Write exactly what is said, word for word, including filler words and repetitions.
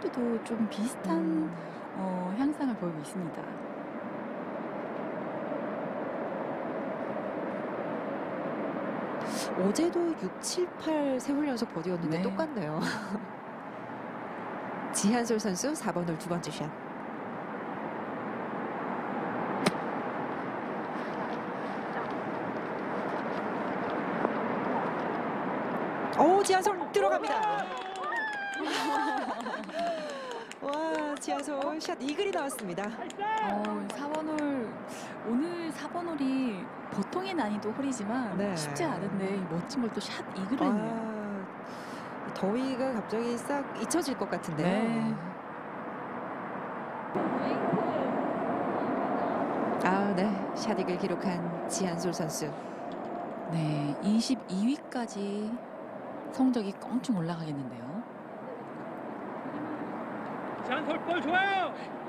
홈필드도 좀 비슷한 음. 어, 향상을 보이고 있습니다. 어제도 육, 칠, 팔 세 홀 연속 버디였는데 네. 똑같네요. 지한솔 선수 사 번 홀 두 번째 샷. 오, 지한솔 들어갑니다. 와, 지한솔 샷 이글이 나왔습니다. 어, 사 번 홀, 오늘 사 번 홀이 보통의 난이도 홀이지만 네. 쉽지 않은데 멋진 걸 또 샷 이글을 했네요. 아, 더위가 갑자기 싹 잊혀질 것 같은데요. 네. 아, 네. 샷이글 기록한 지한솔 선수. 네, 이십이 위까지 성적이 껑충 올라가겠는데요. 지한솔 볼 좋아요.